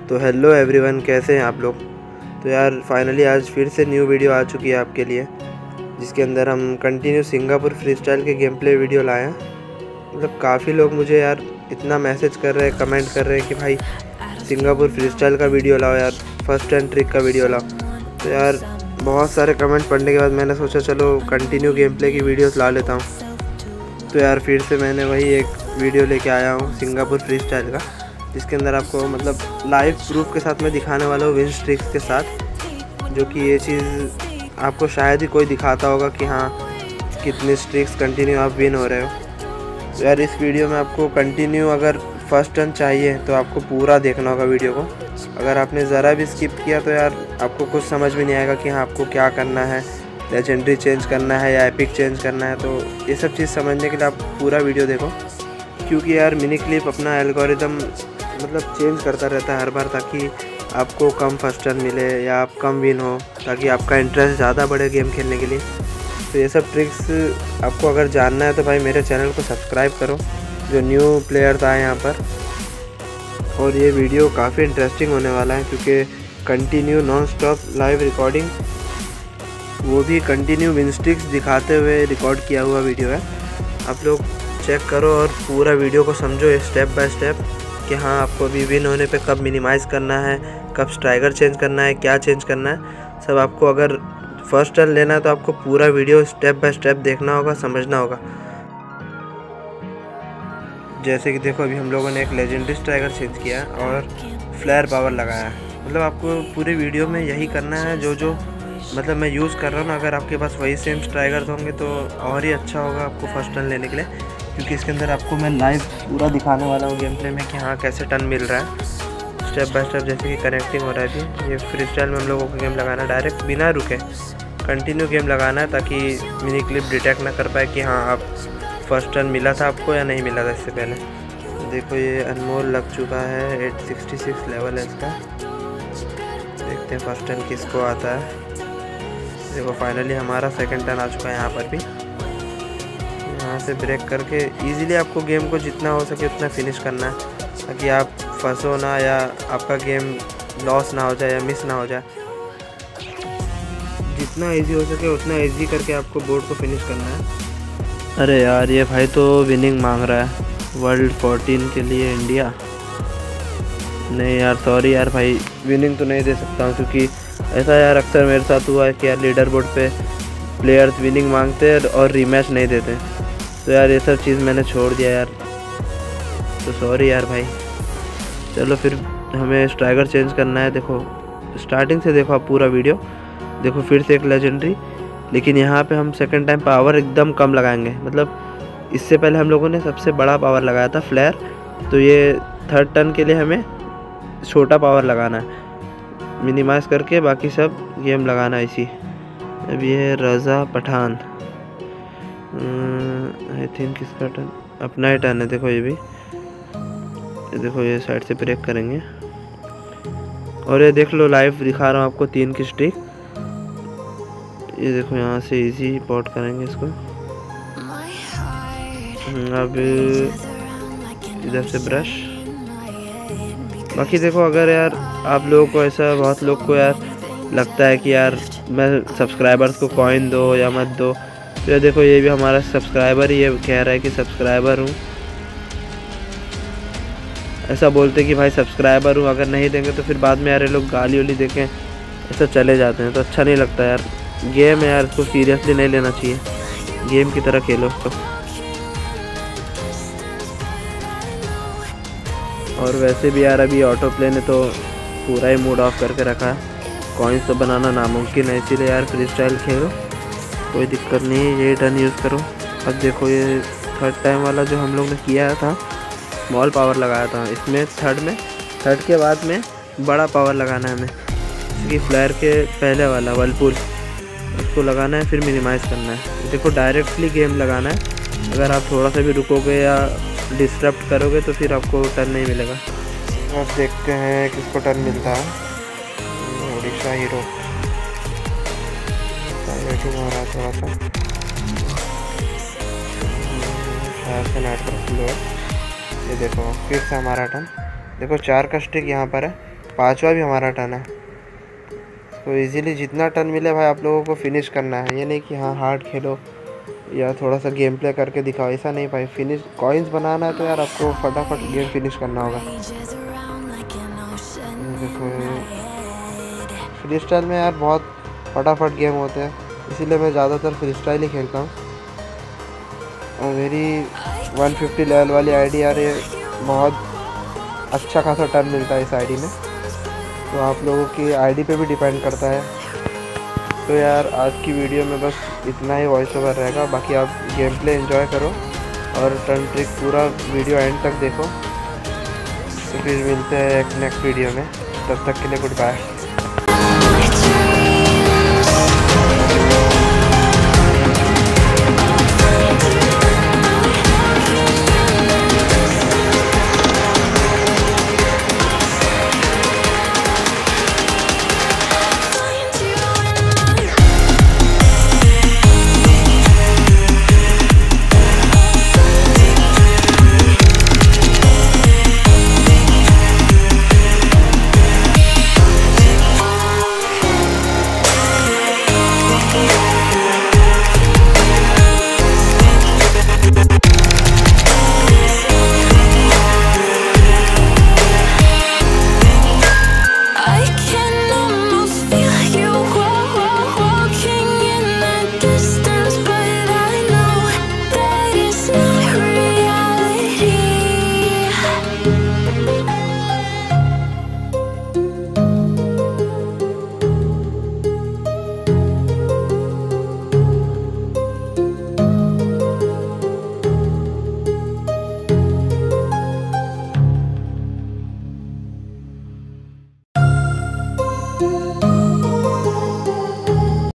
तो hello everyone, कैसे हैं आप लोग। तो यार फाइनली आज फिर से न्यू वीडियो आ चुकी है आपके लिए, जिसके अंदर हम कंटिन्यू सिंगापुर फ्री स्टाइल के गेम प्ले वीडियो लाए हैं। मतलब काफ़ी लोग मुझे यार इतना मैसेज कर रहे हैं, कमेंट कर रहे हैं कि भाई सिंगापुर फ्री स्टाइल का वीडियो लाओ यार, फर्स्ट एंड ट्रिक का वीडियो लाओ। तो यार बहुत सारे कमेंट पढ़ने के बाद मैंने सोचा चलो कंटिन्यू गेम प्ले की वीडियोस ला लेता हूँ। तो यार फिर से मैंने वही एक वीडियो लेके आया हूँ सिंगापुर फ्री स्टाइल का, जिसके अंदर आपको मतलब लाइव प्रूफ के साथ मैं दिखाने वाला हूँ, विन स्ट्रिक्स के साथ। जो कि ये चीज़ आपको शायद ही कोई दिखाता होगा कि हाँ कितने स्ट्रिक्स कंटिन्यू आप विन हो रहे हो। तो यार इस वीडियो में आपको कंटिन्यू अगर फर्स्ट टर्न चाहिए तो आपको पूरा देखना होगा वीडियो को। अगर आपने ज़रा भी स्किप किया तो यार आपको कुछ समझ में नहीं आएगा कि हाँ आपको क्या करना है, लेजेंडरी चेंज करना है या एपिक चेंज करना है। तो ये सब चीज़ समझने के लिए आप पूरा वीडियो देखो, क्योंकि यार मिनी क्लिप अपना एल्गोरिदम मतलब चेंज करता रहता है हर बार, ताकि आपको कम फर्स्ट टर्न मिले या आप कम विन हो, ताकि आपका इंटरेस्ट ज़्यादा बढ़े गेम खेलने के लिए। तो ये सब ट्रिक्स आपको अगर जानना है तो भाई मेरे चैनल को सब्सक्राइब करो, जो न्यू प्लेयर्स आए यहाँ पर। और ये वीडियो काफ़ी इंटरेस्टिंग होने वाला है, क्योंकि continue non stop live recording, वो भी कंटिन्यू विन स्ट्रिक्स दिखाते हुए रिकॉर्ड किया हुआ वीडियो है। आप लोग चेक करो और पूरा वीडियो को समझो स्टेप बाय स्टेप कि हाँ आपको अभी विन होने पे कब मिनिमाइज़ करना है, कब स्ट्राइकर चेंज करना है, क्या चेंज करना है, सब आपको अगर फर्स्ट टर्न लेना है तो आपको पूरा वीडियो स्टेप बाय स्टेप देखना होगा, समझना होगा। जैसे कि देखो अभी हम लोगों ने एक लेजेंडरी स्ट्राइकर चेंज किया और फ्लेयर पावर लगाया। मतलब आपको पूरे वीडियो में यही करना है जो मतलब मैं यूज़ कर रहा हूँ ना। अगर आपके पास वही सेम स्ट्राइकर होंगे तो और ही अच्छा होगा आपको फर्स्ट टर्न लेने के लिए, क्योंकि इसके अंदर आपको मैं लाइव पूरा दिखाने वाला हूँ गेम प्ले में कि हाँ कैसे टर्न मिल रहा है स्टेप बाय स्टेप। जैसे कि कनेक्टिंग हो रहा है अभी, ये फ्री स्टाइल में हम लोगों को गेम लगाना है, डायरेक्ट बिना रुके कंटिन्यू गेम लगाना है, ताकि मिनी क्लिप डिटेक्ट ना कर पाए कि हाँ आप फर्स्ट टर्न मिला था आपको या नहीं मिला था इससे पहले। देखो ये अनमोल लग चुका है, 866 लेवल है इसका। देखते हैं फर्स्ट टर्न किसको आता है। देखो फाइनली हमारा सेकंड टर्न आ चुका है यहाँ पर भी। यहाँ से ब्रेक करके इजीली आपको गेम को जितना हो सके उतना फिनिश करना है, ताकि आप फंसो ना या आपका गेम लॉस ना हो जाए या मिस ना हो जाए। जितना इजी हो सके उतना इजी करके आपको बोर्ड को फिनिश करना है। अरे यार ये भाई तो विनिंग मांग रहा है वर्ल्ड 14 के लिए इंडिया। नहीं यार सॉरी यार भाई, विनिंग तो नहीं दे सकता हूँ, क्योंकि ऐसा यार अक्सर मेरे साथ हुआ है कि यार लीडर बोर्ड पे प्लेयर्स विनिंग मांगते हैं और रीमैच नहीं देते। तो यार ये सब चीज़ मैंने छोड़ दिया यार, तो सॉरी यार भाई। चलो फिर हमें स्ट्राइकर चेंज करना है। देखो स्टार्टिंग से देखो आप पूरा वीडियो देखो, फिर से एक लेजेंडरी, लेकिन यहाँ पे हम सेकंड टाइम पावर एकदम कम लगाएंगे। मतलब इससे पहले हम लोगों ने सबसे बड़ा पावर लगाया था फ्लेयर, तो ये थर्ड टर्न के लिए हमें छोटा पावर लगाना है, मिनिमाइज़ करके बाकी सब गेम लगाना है इसी। अब ये है रज़ा पठान, आई थिंक इसका टर्न, अपना ही टर्न है। देखो ये भी, देखो ये साइड से ब्रेक करेंगे और ये देख लो लाइव दिखा रहा हूँ आपको 3 की स्ट्रिक। ये देखो यहाँ से इजी पॉट करेंगे इसको। अब इधर से ब्रश। बाकी देखो अगर यार आप लोगों को ऐसा, बहुत लोग को यार लगता है कि यार मैं सब्सक्राइबर्स को कॉइन दो या मत दो, तो ये देखो ये भी हमारा सब्सक्राइबर ही ये कह रहा है कि सब्सक्राइबर हूँ। ऐसा बोलते कि भाई सब्सक्राइबर हूँ, अगर नहीं देंगे तो फिर बाद में यार ये लोग गाली वाली देखें ऐसा चले जाते हैं, तो अच्छा नहीं लगता यार। गेम है यार, इसको सीरियसली नहीं लेना चाहिए, गेम की तरह खेलो उसको। और वैसे भी यार अभी ऑटो प्ले ने तो पूरा ही मूड ऑफ करके रखा है, कॉइन्स तो बनाना नामुमकिन है, इसीलिए यार फ्री स्टाइल खेलो, कोई दिक्कत नहीं है, यही टर्न यूज़ करो। अब देखो ये थर्ड टाइम वाला जो हम लोग ने किया था, स्मॉल पावर लगाया था, इसमें थर्ड के बाद में बड़ा पावर लगाना है हमें, क्योंकि फ्लेयर के पहले वाला वर्लपूल उसको लगाना है, फिर मिनिमाइज़ करना है। देखो डायरेक्टली गेम लगाना है, अगर आप थोड़ा सा भी रुकोगे या डिस्टर्ब करोगे तो फिर आपको टर्न नहीं मिलेगा। बस देखते हैं किसको टर्न मिलता है। ओडिशा हीरो वेटिंग हो रहा है थोड़ा सा, शायद से नेटवर्क स्लो है। ये देखो फिर से हमारा टर्न। देखो 4 का स्टिक यहाँ पर है, 5वां भी हमारा टर्न है। तो इजीली जितना टर्न मिले भाई आप लोगों को फिनिश करना है। ये नहीं कि हाँ हार्ड खेलो या थोड़ा सा गेम प्ले करके दिखाओ, ऐसा नहीं भाई। फिनिश कॉइन्स बनाना है तो यार आपको फटाफट गेम फिनिश करना होगा। देखो फ्री स्टाइल में यार बहुत फटाफट गेम होते हैं, इसीलिए मैं ज़्यादातर फ्री स्टाइल ही खेलता हूँ। और मेरी 150 लेवल वाली आईडी यार, ये बहुत अच्छा खासा टर्न मिलता है इस आईडी में। तो आप लोगों की आईडी पे भी डिपेंड करता है। तो यार आज की वीडियो में बस इतना ही वॉइस ओवर रहेगा, बाकी आप गेम प्ले एंजॉय करो और टर्न ट्रिक पूरा वीडियो एंड तक देखो। तो फिर मिलते हैं एक नेक्स्ट वीडियो में, तब तक के लिए गुड बाय।